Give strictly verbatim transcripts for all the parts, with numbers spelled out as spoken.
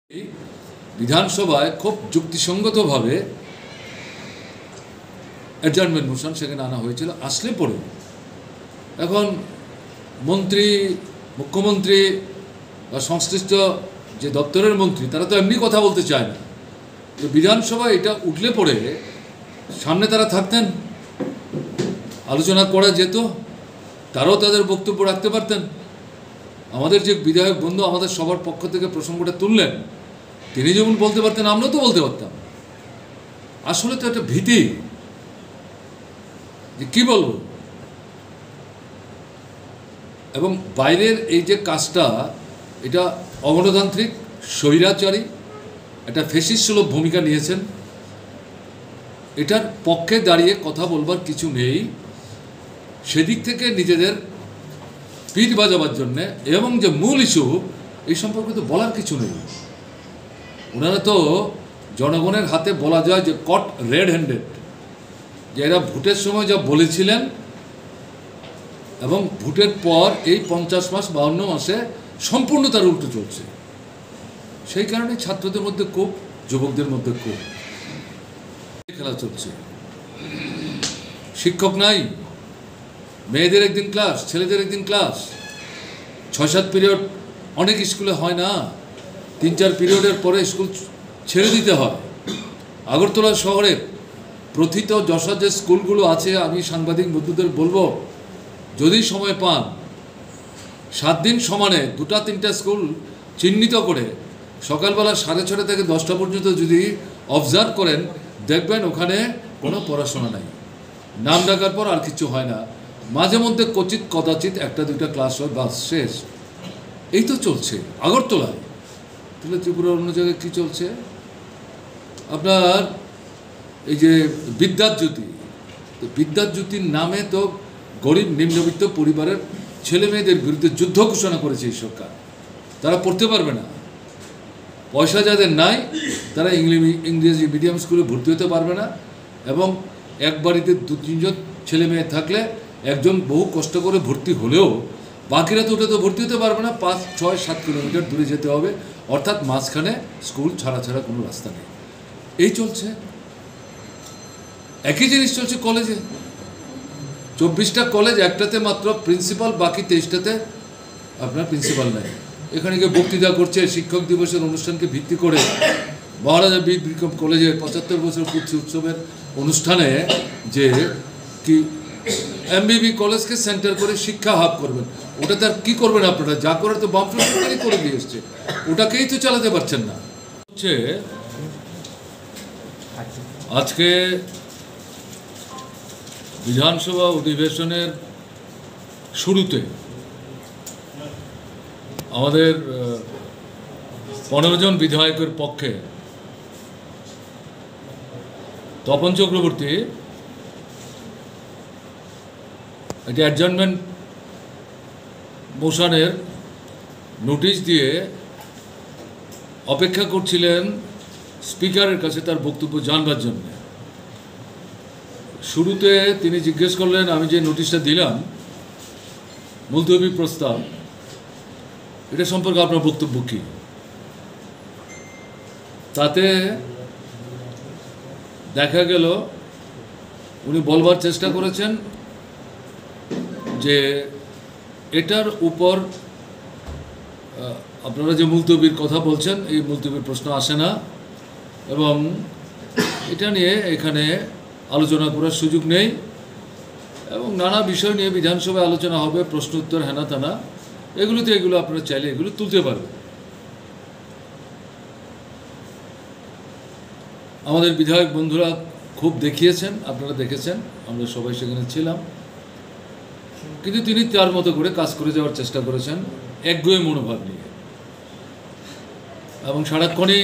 বিধানসভায় খুব যুক্তিসঙ্গতভাবে adjournment motion সেখানে আনা হয়েছিল, আসলে পড়ে এখন মন্ত্রী, মুখ্যমন্ত্রী বা সংশ্লিষ্ট যে দপ্তরের মন্ত্রী তারা তো এমনি কথা বলতে চায় না। তো বিধানসভা এটা উঠলে পড়ে সামনে তারা থাকতেন, আলোচনা করা যেত, তারাও তাদের বক্তব্য রাখতে পারতেন। আমাদের যে বিধায়ক বন্ধু আমাদের সবার পক্ষ থেকে প্রসঙ্গটা তুললেন, তিনি যেমন বলতে পারতেন, আমরাও তো বলতে পারতাম। আসলে তো একটা ভীতি যে কী বলবো, এবং বাইরের এই যে কাজটা এটা অগণতান্ত্রিক, স্বৈরাচারী, একটা ফ্যাসিস্টসুলভ ভূমিকা নিয়েছেন। এটার পক্ষে দাঁড়িয়ে কথা বলবার কিছু নেই। সেদিক থেকে নিজেদের পিঠ বাজাবার জন্যে এবং যে মূল ইস্যু এই সম্পর্কে তো বলার কিছু নেই। ওনারা তো জনগণের হাতে বলা যায় যে কট রেড হ্যান্ডেড, যে এরা ভোটের সময় যা বলেছিলেন এবং ভোটের পর এই পঞ্চাশ মাস বাউন্ন মাসে সম্পূর্ণ তার উল্টো চলছে। সেই কারণে ছাত্রদের মধ্যে খুব, যুবকদের মধ্যে খুব খেলা চলছে। শিক্ষক নাই, মেয়েদের একদিন ক্লাস, ছেলেদের একদিন ক্লাস, ছয় সাত পিরিয়ড অনেক স্কুলে হয় না, তিন চার পিরিয়ডের পরে স্কুল ছেড়ে দিতে হয়। আগরতলা শহরের প্রথিত যশা যে স্কুলগুলো আছে, আমি সাংবাদিক বন্ধুদের বলবো, যদি সময় পান সাত দিন সমানে দুটা তিনটা স্কুল চিহ্নিত করে সকালবেলা সাড়ে ছটা থেকে দশটা পর্যন্ত যদি অবজার্ভ করেন, দেখবেন ওখানে কোনো পড়াশোনা নাই, নাম ডাকার পর আর কিছু হয় না। মাঝে মধ্যে কচিত কদাচিৎ একটা দুইটা ক্লাস হয়, বাস শেষ। এই তো চলছে আগরতলায়। তাহলে ত্রিপুরার অন্য জায়গায় কী চলছে? আপনার এই যে বিদ্যাজ্যোতি, তো বিদ্যাজ্যোতির নামে তো গরিব নিম্নবিত্ত পরিবারের ছেলে মেয়েদের বিরুদ্ধে যুদ্ধ ঘোষণা করেছে এই সরকার। তারা পড়তে পারবে না, পয়সা যাদের নাই তারা ইংরেজি মিডিয়াম স্কুলে ভর্তি হতে পারবে না, এবং এক বাড়িতে দু তিনজন ছেলে মেয়ে থাকলে একজন বহু কষ্ট করে ভর্তি হলেও বাকিরা তো ওটা তো ভর্তি হতে পারবে না, পাঁচ ছয় সাত কিলোমিটার দূরে যেতে হবে, অর্থাৎ মাঝখানে স্কুল ছাড়া ছাড়া কোনো রাস্তা নেই। এই চলছে। একই জিনিস চলছে কলেজে। চব্বিশটা কলেজ, একটাতে মাত্র প্রিন্সিপাল, বাকি তেইশটাতে আপনার প্রিন্সিপাল নাই। এখানে গিয়ে বক্তৃতা করছে শিক্ষক দিবসের অনুষ্ঠানকে ভিত্তি করে। মহারাজা বীর বিক্রম কলেজে পঁচাত্তর বছর পূর্তি উৎসবের অনুষ্ঠানে যে কি এমবিবি কলেজকে সেন্টার করে শিক্ষা হাব করবেন, ওটাতে আর কী করবেন আপনারা? যা করে তো বাম সরকারই করে দিয়ে এসছে, ওটাকেই তো চালাতে পারছেন না। হচ্ছে আজকে বিধানসভা অধিবেশনের শুরুতে আমাদের পনেরো জন বিধায়কের পক্ষে তপন চক্রবর্তী একটি অ্যাডজার্নমেন্ট মোশনের নোটিশ দিয়ে অপেক্ষা করছিলেন স্পিকারের কাছে তার বক্তব্য জানবার জন্য। শুরুতে তিনি জিজ্ঞেস করলেন, আমি যে নোটিশটা দিলাম মুলতবি প্রস্তাব, এটা সম্পর্কে আপনার বক্তব্য কী? তাতে দেখা গেল উনি বলবার চেষ্টা করেছেন যে এটার উপর আপনারা যে মুলতবির কথা বলছেন, এই মুলতবির প্রশ্ন আসে না, এবং এটা নিয়ে এখানে আলোচনা করার সুযোগ নেই, এবং নানা বিষয় নিয়ে বিধানসভায় আলোচনা হবে, প্রশ্ন উত্তর হেনা তেনা, এগুলোতে এগুলো আপনারা চাইলে এগুলো তুলতে পারবেন। আমাদের বিধায়ক বন্ধুরা খুব দেখিয়েছেন, আপনারা দেখেছেন, আমরা সবাই সেখানে ছিলাম, কিন্তু তিনি তার মতো করে কাজ করে যাওয়ার চেষ্টা করেছেন একগুঁয়ে মনোভাব নিয়ে, এবং সারাক্ষণই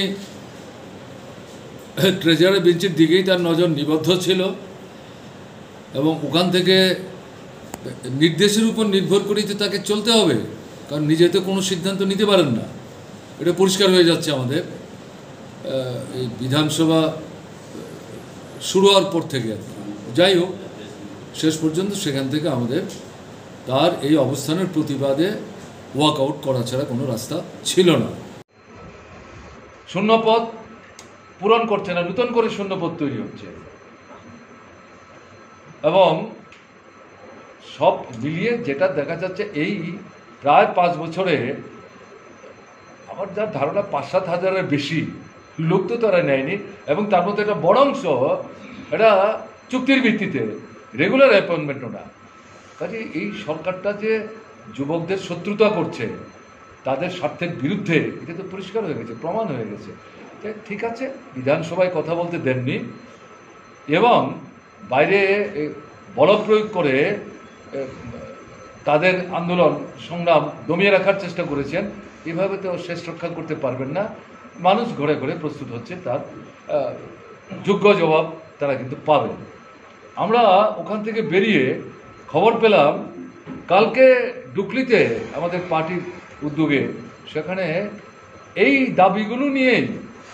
ট্রেজারি বেঞ্চের দিকেই তার নজর নিবদ্ধ ছিল, এবং ওখান থেকে নির্দেশের উপর নির্ভর করেই তো তাকে চলতে হবে, কারণ নিজে তো কোনো সিদ্ধান্ত নিতে পারেন না। এটা পরিষ্কার হয়ে যাচ্ছে আমাদের এই বিধানসভা শুরু হওয়ার পর থেকে। যাই হোক, শেষ পর্যন্ত সেখান থেকে আমাদের তার এই অবস্থানের প্রতিবাদে ওয়াক আউট করা ছাড়া কোনো রাস্তা ছিল না। শূন্যপদ পূরণ করছে না, নতুন করে শূন্যপদ তৈরি হচ্ছে। এবং সব মিলিয়ে যেটা দেখা যাচ্ছে এই প্রায় পাঁচ বছরে আমার যার ধারণা পাঁচ সাত হাজারের বেশি লোক তো তারা নেয়নি, এবং তার মধ্যে একটা বড় অংশ এটা চুক্তির ভিত্তিতে, রেগুলার অ্যাপয়েন্টমেন্টও না। কাজে এই সরকারটা যে যুবকদের শত্রুতা করছে, তাদের স্বার্থের বিরুদ্ধে, এটা তো পরিষ্কার হয়ে গেছে, প্রমাণ হয়ে গেছে। ঠিক আছে, বিধানসভায় কথা বলতে দেননি এবং বাইরে বলপ্রয়োগ করে তাদের আন্দোলন সংগ্রাম দমিয়ে রাখার চেষ্টা করেছেন। এভাবে তো শেষ রক্ষা করতে পারবেন না। মানুষ ঘরে ঘরে প্রস্তুত হচ্ছে, তার যোগ্য জবাব তারা কিন্তু পাবেন। আমরা ওখান থেকে বেরিয়ে খবর পেলাম কালকে ডুকলিতে আমাদের পার্টির উদ্যোগে সেখানে এই দাবিগুলো নিয়েই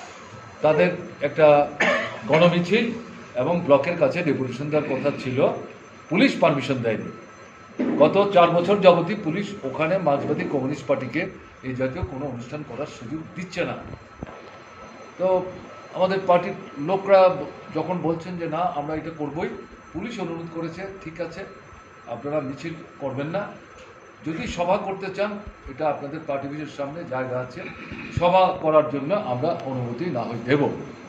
তাদের একটা গণমিছিল এবং ব্লকের কাছে ডেপুটেশন দেওয়ার কথা ছিল। পুলিশ পারমিশন দেয়নি। গত চার বছর যাবতীয় পুলিশ ওখানে মার্ক্সবাদী কমিউনিস্ট পার্টিকে এই জাতীয় কোনো অনুষ্ঠান করার সুযোগ দিচ্ছে না। তো আমাদের পার্টির লোকরা যখন বলছেন যে না আমরা এটা করবই, পুলিশ অনুরোধ করেছে ঠিক আছে আপনারা মিছিল করবেন না, যদি সভা করতে চান এটা আপনাদের পার্টি অফিসের সামনে জায়গা আছে, সভা করার জন্য আমরা অনুমতি না হয় দেব।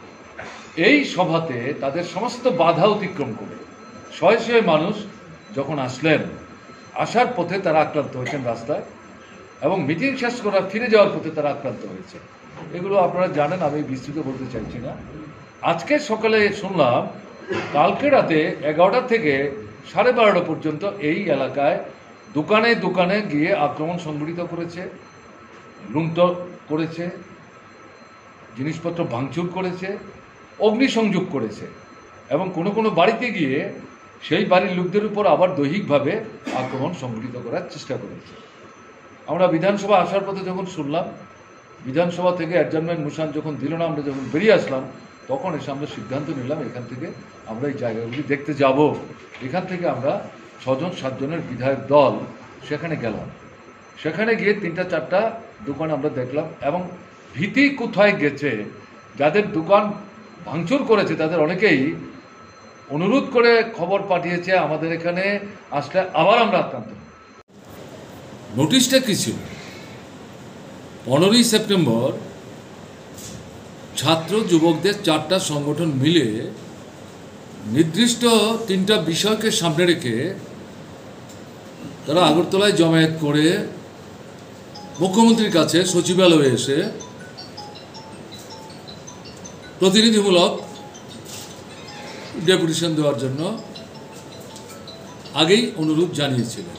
এই সভাতে তাদের সমস্ত বাধা অতিক্রম করে শয়ে শয়ে মানুষ যখন আসলেন, আসার পথে তারা আক্রান্ত হয়েছেন রাস্তায়, এবং মিটিং শেষ করার ফিরে যাওয়ার পথে তারা আক্রান্ত হয়েছে। এগুলো আপনারা জানেন, আমি বিস্তৃত বলতে চাইছি না। আজকে সকালে শুনলাম কালকে রাতে এগারোটা থেকে সাড়ে বারোটা পর্যন্ত এই এলাকায় দোকানে দোকানে গিয়ে আক্রমণ সংঘটিত করেছে, লুণ্ঠন করেছে, জিনিসপত্র ভাঙচুর করেছে, অগ্নিসংযোগ করেছে, এবং কোনো কোনো বাড়িতে গিয়ে সেই বাড়ির লোকদের উপর আবার দৈহিকভাবে আক্রমণ সংঘটিত করার চেষ্টা করেছে। আমরা বিধানসভা আসার পথে যখন শুনলাম, বিধানসভা থেকে অ্যাডজার্নমেন্ট মোশন যখন দিল না, আমরা যখন বেরিয়ে আসলাম, তখন এসে আমরা সিদ্ধান্ত নিলাম এখান থেকে আমরা এই জায়গাগুলি দেখতে যাব। এখান থেকে আমরা ছজন সাতজনের বিধায়ক দল সেখানে গেলাম। সেখানে গিয়ে তিনটা চারটা দোকান আমরা দেখলাম, এবং ভীতি কোথায় গেছে, যাদের দোকান ভাঙচুর করেছে তাদের অনেকেই অনুরোধ করে খবর পাঠিয়েছে আমাদের এখানে আসলে আবার আমরা আক্রান্ত। নোটিশটা কি ছিল? পনেরোই সেপ্টেম্বর ছাত্র যুবকদের চারটা সংগঠন মিলে নির্দিষ্ট তিনটা বিষয়কে সামনে রেখে তারা আগরতলায় জমায়েত করে মুখ্যমন্ত্রীর কাছে সচিবালয়ে এসে প্রতিনিধিমূলক ডেপুটেশন দেওয়ার জন্য আগেই অনুরোধ জানিয়েছিলেন।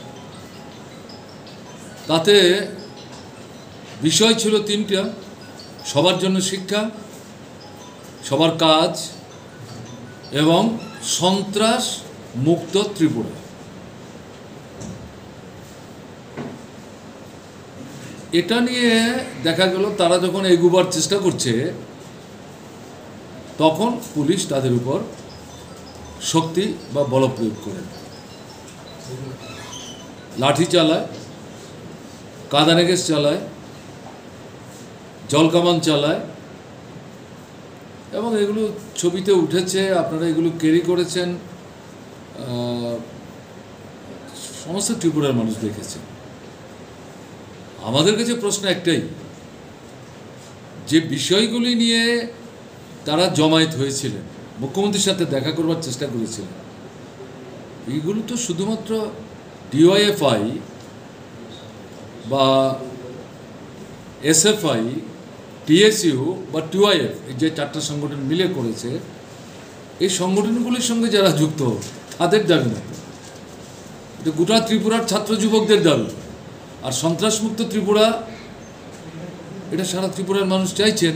তাতে বিষয় ছিল তিনটা: সবার জন্য শিক্ষা, সবার কাজ, এবং সন্ত্রাস মুক্ত ত্রিপুরা। এটা নিয়ে দেখা গেল তারা যখন এগুবার চেষ্টা করছে, তখন পুলিশ তাদের উপর শক্তি বা বল প্রয়োগ করে, লাঠি চালায়, কাঁদানে গ্যাস চালায়, জলকামান চালায়, এবং এগুলো ছবিতে উঠেছে, আপনারা এগুলো ক্যারি করেছেন, সমস্ত ত্রিপুরার মানুষ দেখেছে। আমাদের কাছে প্রশ্ন একটাই, যে বিষয়গুলি নিয়ে তারা জমায়েত হয়েছিলেন, মুখ্যমন্ত্রীর সাথে দেখা করবার চেষ্টা করেছিলেন, এইগুলো তো শুধুমাত্র ডিওয়াইএফআই বা এসএফআই, টিএসইউ বা টিওয়াইএফ, এই যে চারটা সংগঠন মিলে করেছে, এই সংগঠনগুলির সঙ্গে যারা যুক্ত তাদের দাবি না, এটা গোটা ত্রিপুরার ছাত্র যুবকদের দাবি। আর সন্ত্রাসমুক্ত ত্রিপুরা এটা সারা ত্রিপুরার মানুষ চাইছেন,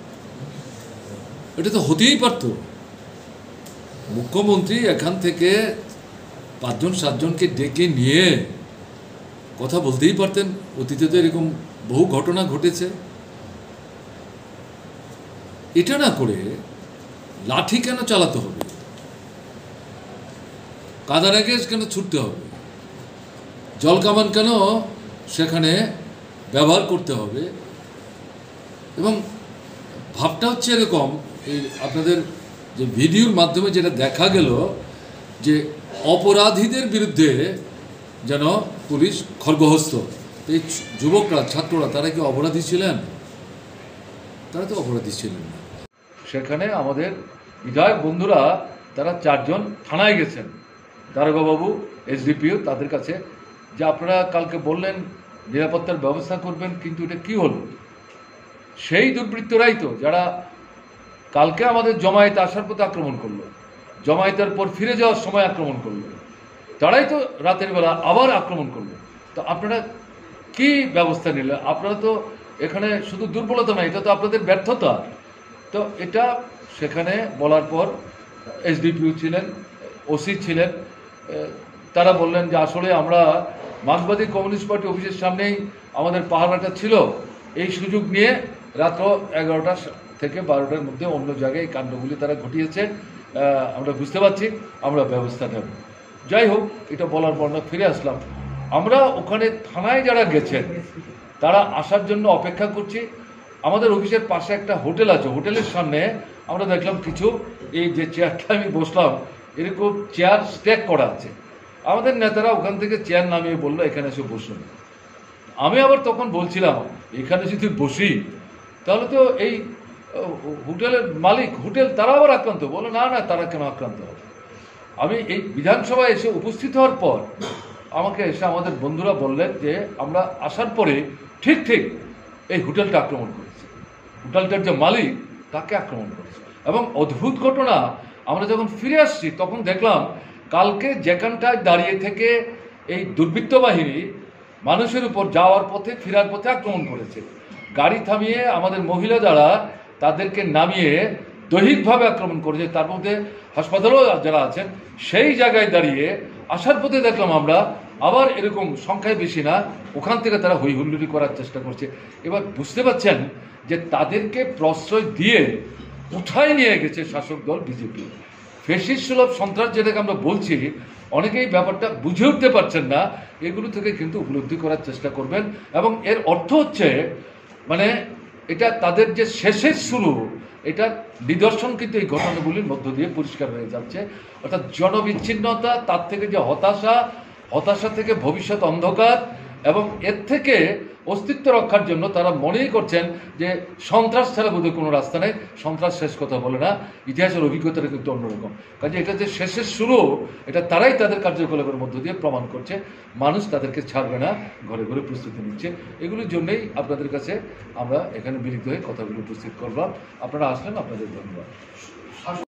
এটা তো হতেই পারত। মুখ্যমন্ত্রী এখান থেকে পাঁচজন সাতজনকে ডেকে নিয়ে কথা বলতেই পারতেন। অতীতে তো এরকম বহু ঘটনা ঘটেছে। এটা না করে লাঠি কেন চালাতে হবে, কাঁদানে গ্যাস কেন ছুটতে হবে, জলকামান কেন সেখানে ব্যবহার করতে হবে, এবং ভাবটা হচ্ছে এরকম, এই আপনাদের যে ভিডিওর মাধ্যমে যেটা দেখা গেল যে অপরাধীদের বিরুদ্ধে যেন পুলিশ খড়গহস্ত। এই যুবকরা, ছাত্ররা, তারা কি অপরাধী ছিলেন? তারা তো অপরাধী ছিলেন না। সেখানে আমাদের বিধায়ক বন্ধুরা তারা চারজন থানায় গেছেন, দারোগাবাবু, এসডিপিও, তাদের কাছে, যে আপনারা কালকে বললেন নিরাপত্তার ব্যবস্থা করবেন, কিন্তু এটা কি হলো? সেই দুর্বৃত্তরাই তো যারা কালকে আমাদের জমায়েতে আসার পথে আক্রমণ করলো, জমায়েতের পর ফিরে যাওয়ার সময় আক্রমণ করলো, তারাই তো রাতের বেলা আবার আক্রমণ করলো। তো আপনারা কি ব্যবস্থা নিলেন? আপনারা তো এখানে শুধু দুর্বলতা নয়, এটা তো আপনাদের ব্যর্থতা। তো এটা সেখানে বলার পর এসডিপিও ছিলেন, ওসি ছিলেন, তারা বললেন যে আসলে আমরা মার্ক্সবাদী কমিউনিস্ট পার্টি অফিসের সামনেই আমাদের পাহারাটা ছিল, এই সুযোগ নিয়ে রাত্র এগারোটা থেকে বারোটার মধ্যে অন্য জায়গায় এই কাণ্ডগুলি তারা ঘটিয়েছে, আমরা বুঝতে পারছি, আমরা ব্যবস্থা নেব। যাই হোক, এটা বলার পর আমরা ফিরে আসলাম। আমরা ওখানে থানায় যারা গেছেন তারা আসার জন্য অপেক্ষা করছি। আমাদের অফিসের পাশে একটা হোটেল আছে, হোটেলের সামনে আমরা দেখলাম কিছু, এই যে চেয়ারটা আমি বসলাম, এরকম চেয়ার স্ট্যাক করা আছে। আমাদের নেতারা ওখান থেকে চেয়ার নামিয়ে বললো এখানে এসে বসুন। আমি আবার তখন বলছিলাম এখানে যদি বসি তাহলে তো এই হোটেলের মালিক, হোটেল, তারা আবার আক্রান্ত। বলে না না, তারা কেন আক্রান্ত হবে? আমি এই বিধানসভায় এসে উপস্থিত হওয়ার পর আমাকে এসে আমাদের বন্ধুরা বললেন যে আমরা আসার পরে ঠিক ঠিক এই হোটেলটা আক্রমণ করেছে, হোটেলটার যে মালিক তাকে আক্রমণ করেছে। এবং অদ্ভুত ঘটনা, আমরা যখন ফিরে আসছি তখন দেখলাম কালকে যেখানটায় দাঁড়িয়ে থেকে এই দুর্বৃত্ত বাহিনী মানুষের উপর যাওয়ার পথে, ফেরার পথে আক্রমণ করেছে। গাড়ি থামিয়ে আমাদের মহিলা যারা, তাদেরকে নামিয়ে দৈহিকভাবে আক্রমণ করেছে। তার মধ্যে হাসপাতালেও যারা আছেন, সেই জায়গায় দাঁড়িয়ে আসার পথে দেখলাম আমরা আবার এরকম সংখ্যায় বেশি না, ওখান থেকে তারা হই হুল্লোড়ি করার চেষ্টা করছে। এবার বুঝতে পারছেন যে তাদেরকে প্রশ্রয় দিয়ে উঠায় নিয়ে গেছে শাসক দল বিজেপি। ফ্যাসিস্ট সুলভ সন্ত্রাস যেটাকে আমরা বলছি, অনেকেই ব্যাপারটা বুঝে উঠতে পারছেন না, এগুলো থেকে কিন্তু উপলব্ধি করার চেষ্টা করবেন। এবং এর অর্থ হচ্ছে মানে এটা তাদের যে শেষের শুরু, এটার নিদর্শন কিন্তু এই ঘটনাগুলির মধ্য দিয়ে পরিষ্কার হয়ে যাচ্ছে। অর্থাৎ জনবিচ্ছিন্নতা, তার থেকে যে হতাশা, হতাশা থেকে ভবিষ্যৎ অন্ধকার, এবং এর থেকে অস্তিত্ব রক্ষার জন্য তারা মনেই করছেন যে সন্ত্রাস ছাড়া বোধহয় কোনো রাস্তা নেই। সন্ত্রাস শেষ কথা বলে না, ইতিহাসের অভিজ্ঞতাটা কিন্তু অন্যরকম। কাজে এটা যে শেষের শুরু, এটা তারাই তাদের কার্যকলাপের মধ্য দিয়ে প্রমাণ করছে। মানুষ তাদেরকে ছাড়বে না, ঘরে ঘরে প্রস্তুতি নিচ্ছে। এগুলির জন্যই আপনাদের কাছে আমরা এখানে মিলিত হয়ে কথাগুলো উপস্থিত করলাম। আপনারা আসলেন, আপনাদের ধন্যবাদ।